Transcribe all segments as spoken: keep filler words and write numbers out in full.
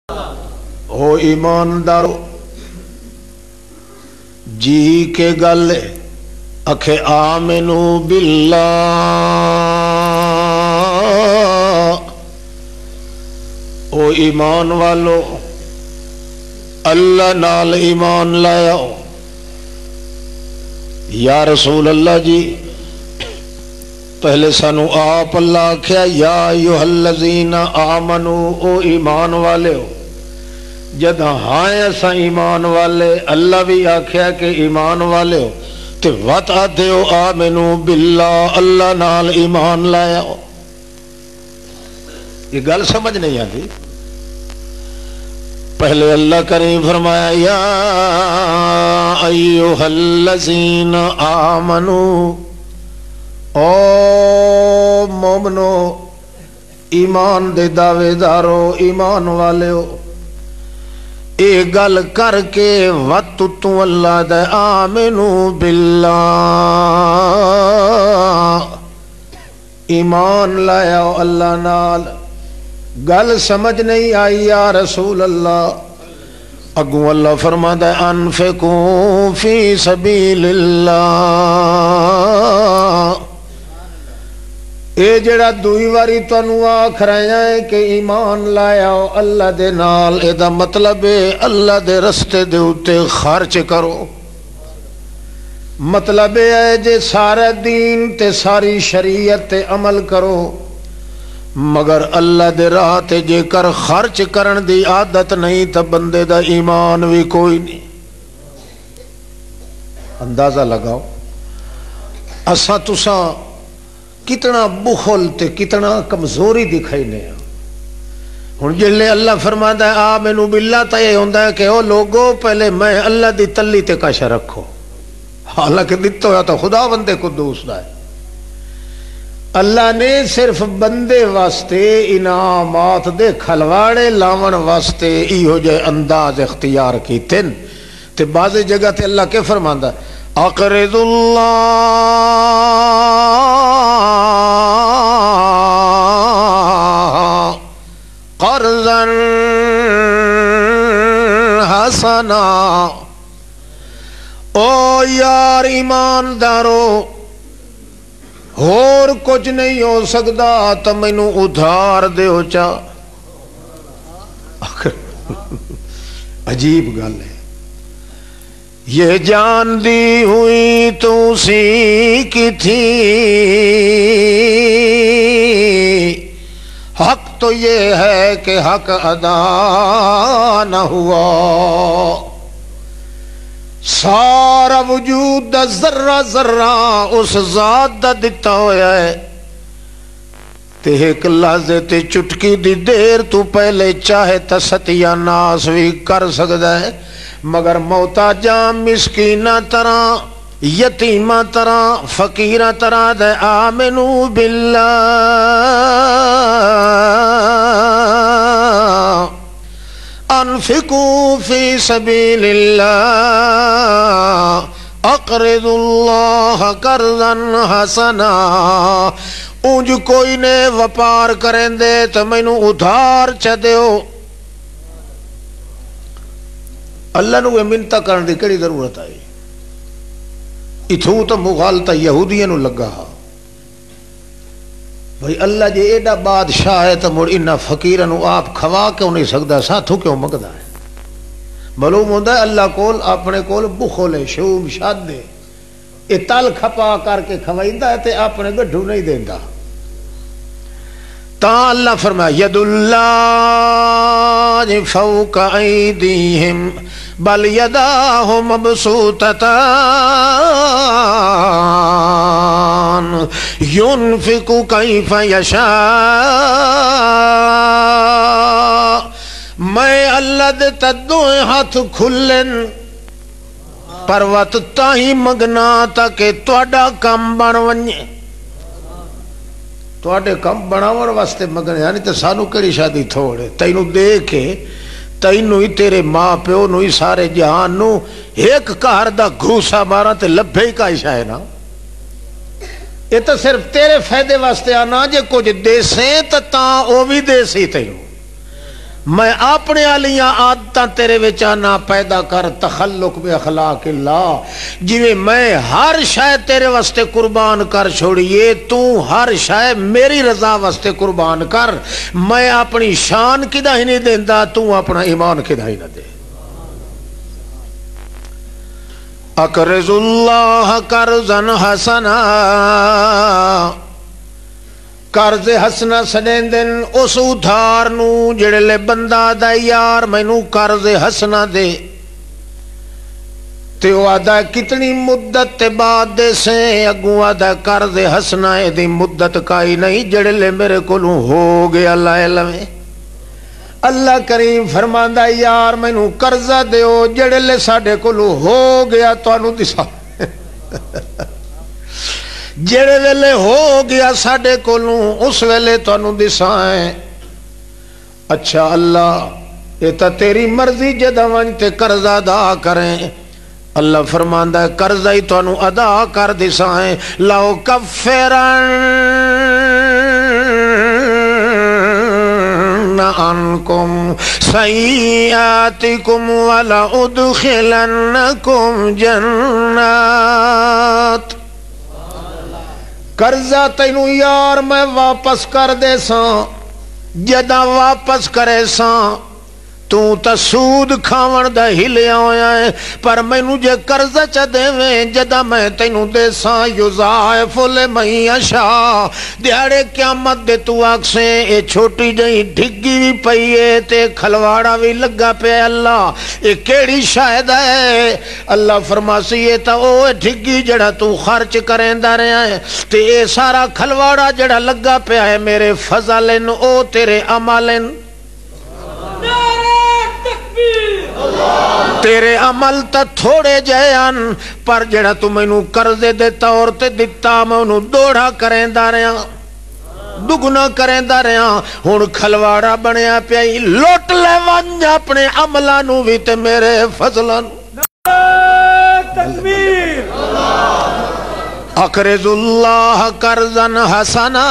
ہو ایماندارو جی کے گل اکھے آمنو باللہ او ایمان والو اللہ نال ایمان لایا یا رسول اللہ جی پہلے سانو آپ اللہ کیا یا ایھا الذین آمنو او ایمان والے ہو جدہ ہائیں اسا ایمان والے اللہ بھی آکھیا کہ ایمان والے ہو تے وات آدھے ہو آمنو باللہ اللہ نال ایمان لایا ہو یہ گل سمجھ نہیں آتی پہلے اللہ کریم فرمایا یا ایھا الذین آمنو او مومنو ایمان دے دعوے دارو ایمان والے ہو اے گل کر کے وَتُ تو اللہ دے آمنو باللہ ایمان لایا اللہ نال گل سمجھ نہیں آئی یا رسول اللہ اگوں اللہ فرماتا ہے انفقوا فی سبیل اللہ اے جڑا دوئی واری تنو آکھ رہے ہیں کہ ایمان لایا ہو اللہ دے نال اے دا مطلب ہے اللہ دے رستے دے اتے خرچ کرو مطلب ہے جے سارا دین تے ساری شریعت تے عمل کرو مگر اللہ دے راہ تے جے کر خرچ کرن دی عادت نہیں تا بندے دا ایمان بھی کوئی نہیں اندازہ لگاؤ اسا تساں کتنا بخل تے کتنا کمزوری دکھائی نہیں ہن جلے اللہ فرماتا ہے آمنو باللہ تا یہ ہوندہ ہے کہ او لوگو پہلے میں اللہ دی تلی تے کاشا رکھو حالانکہ دیتا ہویا تا خدا بندے قدوس دا ہے اللہ نے صرف بندے واسطے انعامات دے کھلواڑے لاون واسطے ایہو جے انداز اختیار کی تن تے بعض جگہ تے اللہ کے فرماندہ اقرض اللہ قرضا حسنا او یار ایماندارو اور کچھ نہیں ہو سکتا تو مینوں ادھار دیو چا عجیب گل ہے یہ جان دی ہوئی تو اسی کی تھی حق تو یہ ہے کہ حق ادا نہ ہوا سارا وجود دا ذرہ ذرہ اس ذات دا دتا ہویا ہے تے ایک لحظے تے چٹکی دی دیر تو پہلے چاہے تا ستیا ناس بھی کر سکتا ہے مگر محتاجاں مسکینہ طرح یتیمہ طرح فقیرہ طرح دے آمنو باللہ انفقوا فی سبیل اللہ اقرض اللہ قرضا حسنا اونج کوئی نے وپار کریں دے تو مینوں ادھار چا دیو اللہ نو منتا کرن دی کیڑی ضرورت آئی اتھو تو مغالطہ یہودیاں نو لگا بھئی اللہ جے ایڈا بادشاہ ہے تو مڑ انہا فقیرہ نو آپ کھوا کیوں نہیں سکتا ساتھو کیوں مگدہ ہے معلوم ہوندہ ہے اللہ کول اپنے کول بخولے شوم شاد دے اتال کھپا کر کے کھوائندہ ہے تے اپنے گڈھو نہیں دیندہ تا اللہ فرمایا ید اللہ فوق ایدیہم بل یداہ مبسوطتان ينفق کیف یشاء میں اللہ دے تدوئے ہاتھ کھلن پر وقت تاہی مگنا تاکہ توڑا کم بن ونجے توڑے کم بناون واسطے مگن یعنی تے سانو کڑی شادی تھوڑے تینو دے کے تینو ہی تیرے ماں پیو نو ہی سارے جہان نو ایک کار دا گھوسا مارا تے لبھے کا عشاء ہے نا یہ تو صرف تیرے فائدے واسطے آنا جے کچھ دے سے تا او بھی دے سی تینو میں اپنے والیاں عادتاں تیرے وچ نہ پیدا کر تخلق بے اخلاق اللہ جویں میں ہر شے تیرے واسطے قربان کر چھوڑیے تو ہر شے میری رضا واسطے قربان کر میں اپنی شان کدا ہی نہیں دیندا تو اپنا ایمان کدا ہی نہ دے اقرض اللہ قرضا حسنا قرض حسنا سنین دن اس ادھار نو جڑے لے بندہ دا یار مینو قرض حسنا دے تے وہ آدھا کتنی مدت تے بعد دے سے اگوں آدھا قرض حسنا ہے دی مدت کائی نہیں جڑے لے میرے کولوں ہو گیا لائے لویں اللہ کریم فرماندا یار مینو قرضہ دیو جڑے لے ساڈے کولوں ہو گیا تانوں دسا جڑے ویلے ہو گیا ساڈے کولوں اس ویلے تانوں دسائیں اچھا اللہ یہ تا تیری مرضی جداں ون تے قرضہ ادا کریں اللہ فرماندا ہے قرضہ ہی تانوں ادا کر دسائیں لاؤ کفرن عنکم سیئاتکم ولا ادخلنکم جنات قرضہ تینوں یار میں واپس کر دے ساں جدا واپس کرے ساں تو تا سود کھاون دا ہلیا ہویا ہے پر مینوں جے قرضہ چا دیویں جدا میں تینوں دے ساں یضاعف لمن یشاء دیہڑے قیامت دے تو آکھسیں اے چھوٹی جئی ڈھگی بھی پئی ہے تے کھلواڑا بھی لگا پہ اللہ اے کیڑی شاہد ہے اللہ فرماسی ہے تا او ڈھگی جڑا تو خرچ کریندا رہیا ہے تے اے سارا کھلواڑا جڑا لگا پہ ہے میرے فضلن او تیرے عملن تیرے عمل تا تھوڑے جیان پر جڑا تو مینوں قرضے دے طور تے دتا میں انہوں دوڑا کریں دا رہا دگنا کریں دا رہا ہون کھلواڑا بنیا پیائی لوٹ لے ونج اپنے عملانو بھی تے میرے فضلانو تکبیر اقرض اللہ قرضا حسنا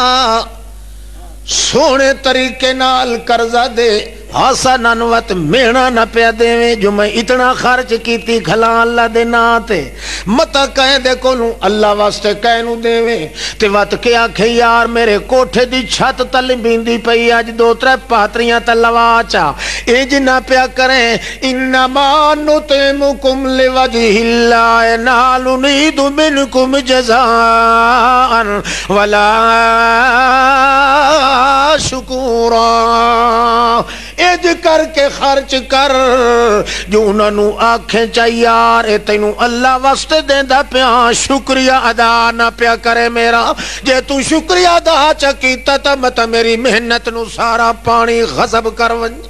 سونے طریقے نال قرضہ دے حسناً وت مینا نہ پیا دیویں جو میں اتنا خرچ کیتی کھلا اللہ دے نا تے متا کہیں دے کولوں اللہ واسطے کہنوں دیویں تے وت کے آکھے یار میرے کوٹھے دی چھت تل بیندی پئی اج دو ترے پاتریاں تے لوا چا انج نہ پیا کریں انما نطعمکم لوجہ اللہ نال نرید منکم جزاء ولا شکورا اج کر کے خرچ کر جو انہوں آنکھیں چاہیے یار اے تینوں اللہ واسطے دیندہ پیا شکریہ ادا نہ پیا کرے میرا جے تو شکریہ ادا چکیتا تا متا میری محنت نو سارا پانی غضب کر ونج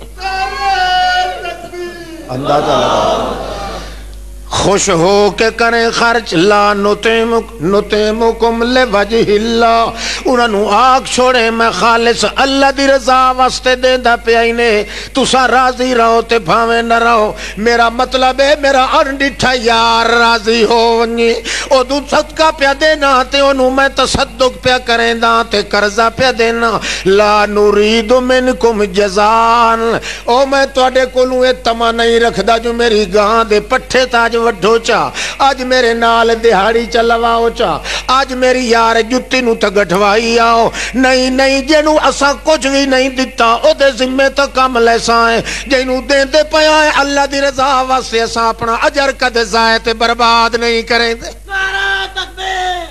اندازہ لگا خوش ہو کے کریں خرچ لا نطعمکم لوجہ اللہ انہوں آگ چھوڑے میں خالص اللہ دی رضا واسطے دیندہ پیائینے تسا راضی رہو تے بھاویں نہ رہو میرا مطلب ہے میرا انڈیٹھا یار راضی ہو ونی او دو صدقہ پیا دینا تے انہوں میں تصدق پیا کریں دا تے قرضہ پیا دینا لا نرید منکم جزان او میں توڑے کولوں اے تما نہیں رکھ دا جو میری گاں دے پٹھے تاج وڈھو چا آج میرے نال دہاڑی چلواؤ چا آج میری یار جتی نو تگٹھوائی آؤ نہیں نہیں جنو اسا کچھ بھی نہیں دیتا او دے ذمہ تا کام لیسا ہے جنو دین دے پیا ہے اللہ دی رضا واسطے اسا اپنا اجر کد زائد برباد نہیں کریں دے نعرہ تکبیر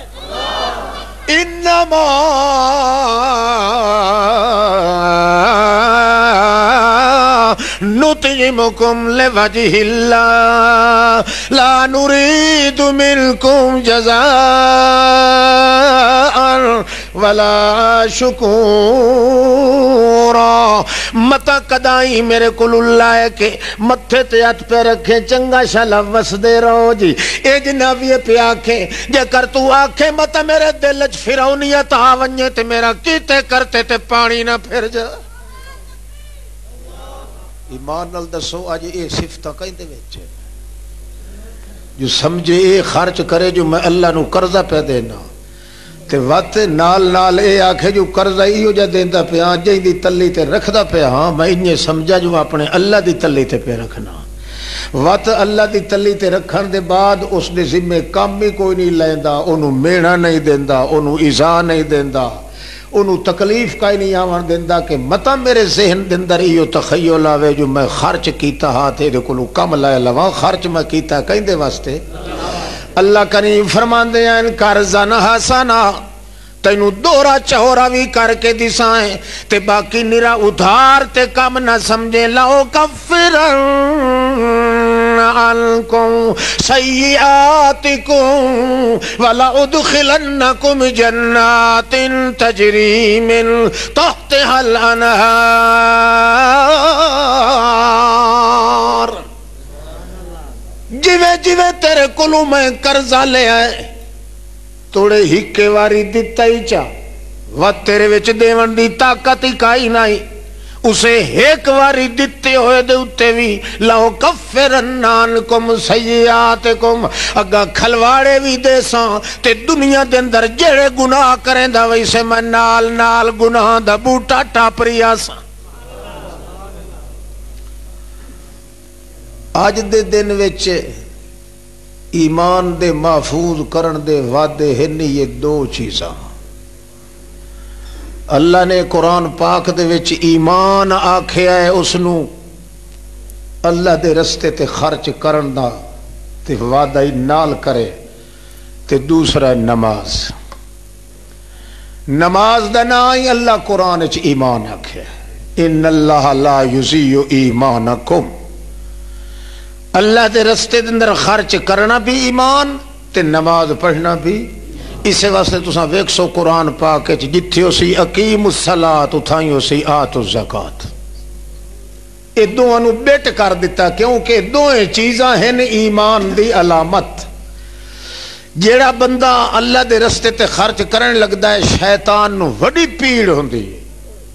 انما نطعمکم لوجہ اللہ لا نرید منکم جزاء ولا شکورا متا کدائی میرے کل اللہ ہے کہ متھے تیات پہ رکھیں چنگا شالا وس دے رہو جی اے جنابی پہ آنکھیں جے کر تو آنکھیں متا میرے دلچ فیرونیت آونجے تے میرا کیتے کرتے تے پانی نہ پھر جا ایمان نال دسو آج اے صفتہ کہیں دے ویچے جو سمجھے اے خرچ کرے جو میں اللہ نو قرضہ پہ دینا تے وقت نال نال اے آکھے جو قرضہ ایو جا دیندا پیا جیں دی تلی تے رکھدا پیا ہاں میں انہیں سمجھا جو اپنے اللہ دی تلی تے پہ رکھنا وقت اللہ دی تلی تے رکھن دے بعد اس دے ذمہ کام بھی کوئی نہیں لیندا انہوں میڑا نہیں دیندا انہوں ایزا نہیں دیندا انہوں تکلیف کا ہی نہیں آوان دیندا کہ متا میرے ذہن دے اندر ایو تخیل آوے جو میں خرچ کیتا ہاں تے دے کلو کم لائے لواں خرچ میں کیتا کہیں دے واسطے اللہ کریم فرمان دے ہیں قرضاً حسنا تینو دورا چہورا بھی کر کے دسائیں تے باقی نرا ادھار تے کم نہ سمجھے لاؤ کفرن عنکم سیئاتکم ولا ادخلنکم جنات تجری من تحتها الانہار جوے جوے تیرے کلو میں قرضہ لے آئے توڑے ہکے واری دیتا ہی چاہ وقت تیرے وچ دیون دی طاقت ہی کائی نائی اسے ایک واری دیتے ہوئے دے اتے بھی لاؤ کفرن عنکم سیئاتکم اگا کھلواڑے بھی دے ساں تے دنیا دے اندر جڑے گناہ کریں دا ویسے میں نال نال گناہ دا بوٹا ٹاپری آساں آج دے دن وچ ایمان دے محفوظ کرن دے وعدے ہیں یہ دو چیزاں اللہ نے قرآن پاک دے وچ ایمان آکھیا ہے اس نو اللہ دے رستے تے خرچ کرن دا تے وعدہ ہی نال کرے تے دوسرا نماز نماز دا نا ہی اللہ قرآن وچ ایمان آکھیا ہے ان اللہ لا یضیع ایمانکم اللہ دے رستے دے اندر خرچ کرنا بھی ایمان تے نماز پڑھنا بھی اسے واسطے تساں ویکھ سو قرآن پاک وچ جتھے اسی اقیم الصلاۃ اتھائیں اسی آت الزکات اے دوواں نو بیٹ کر دیتا کیونکہ دوئیں چیزاں ہیں ایمان دی علامت جیڑا بندہ اللہ دے رستے تے خرچ کرن لگدا ہے شیطان نو وڈی پیڑ ہوندی ہے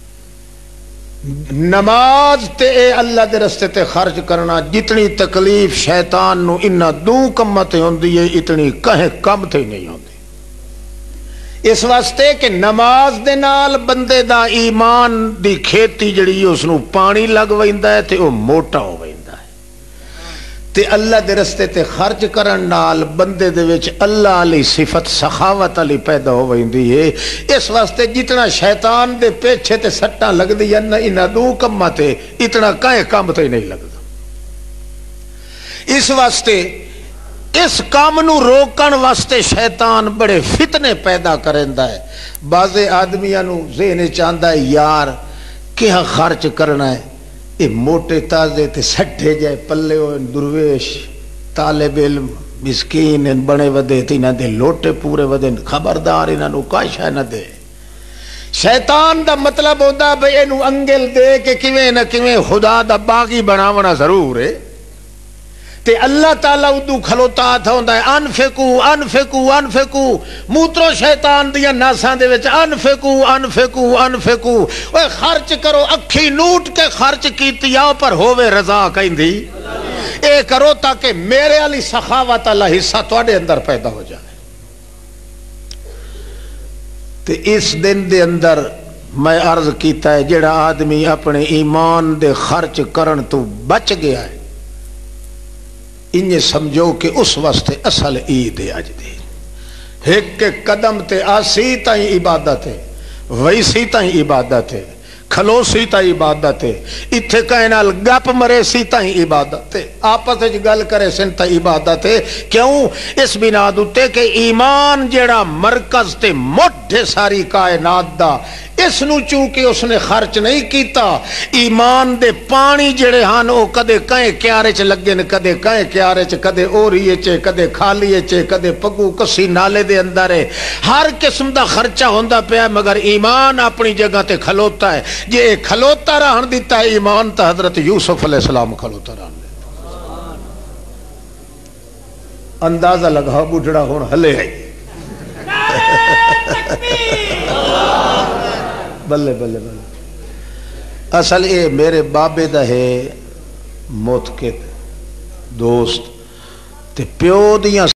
نماز تے اے اللہ دے رستے تے خرچ کرنا جتنی تکلیف شیطان نو انہا دو کمتے ہوندی ہے اتنی کہیں کم تے نہیں ہوندی اس واسطے کہ نماز دے نال بندے دا ایمان دی کھیتی جڑی اس نو پانی لگ ویندا ہے تے او موٹا ہو ویندا ہے تے اللہ دے رستے تے خرچ کرن نال بندے دے وچ اللہ علی صفت سخاوت علی پیدا ہو ویندی ہے اس واسطے جتنا شیطان دے پیچھے تے سٹاں لگ دی یا انہاں دو کماں تے اتنا کائیں کام تے نہیں لگدا اس واسطے اس کام نو روکن واسطے شیطان بڑے فتنے پیدا کریندا ہے بعض آدمیاں نو ذہن چاہندا ہے یار کیا خرچ کرنا ہے یہ موٹے تازے تے سٹھے جائے پلے ہوئے درویش طالب علم مسکین بنے ودے تے انہاں دے لوٹے پورے ودے خبردار انہاں نو کاشا نہ دے شیطان دا مطلب ہوتا بھئی اینو انگل دے کہ کیویں نہ کیویں خدا دا باغی بناونا ضرور ہے تے اللہ تعالیٰ ادو کھلوتا تھا ہوندہ ہے انفقو انفقو انفقو موترو شیطان دیا ناسان دے وچ انفقو انفقو انفقو وہ خرچ کرو اکھی نوٹ کے خرچ کیتی آؤ پر ہووے رضا کہیں دی اے کرو تاکہ میرے علی سخاوت اللہ حصہ توڑے اندر پیدا ہو جائے تے اس دن دے اندر میں عرض کیتا ہے جڑا آدمی اپنے ایمان دے خرچ کرن تو بچ گیا ہے انہیں سمجھو کہ اس واسطے اصل عید ہے آج دی ایک کے قدم تے آسی تائیں عبادت ہے ویسی تائیں عبادت ہے کھلو سی تائیں عبادت ہے اتھے کہنال گپ مرے سی تائیں عبادت ہے آپس اچھ گل کرے سن تائیں عبادت ہے کیوں اس بنا دوتے کہ ایمان جیڑا مرکز تے موٹھے ساری کائنات دا اس نو چونکہ اس نے خرچ نہیں کیتا ایمان دے پانی جڑے ہاں او کدے کہیں کیارے چ لگن کدے کہیں کیارے چ کدے اوریے چ کدے کھالیے چ کدے پگو کسی نالے دے اندر ہے ہر قسم دا خرچہ ہوندا پیا مگر ایمان اپنی جگہ تے کھلوتا ہے جے کھلوتا رہن دیتا ہے ایمان تا حضرت یوسف علیہ السلام کھلوتا رہن دیتا اندازہ لگا بڑھڑا ہون ہلے ہے بلے بلے بلے اصل اے میرے بابے دا ہے موت کے دوست تے پیو دیاں